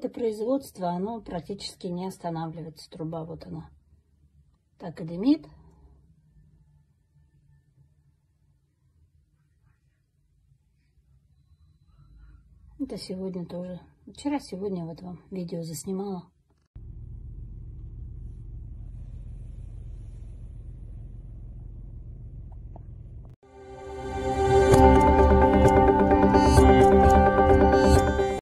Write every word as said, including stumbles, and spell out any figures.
это производство, оно практически не останавливается, труба, вот она. Так и дымит. Это сегодня тоже. Вчера, сегодня вот вам видео заснимала.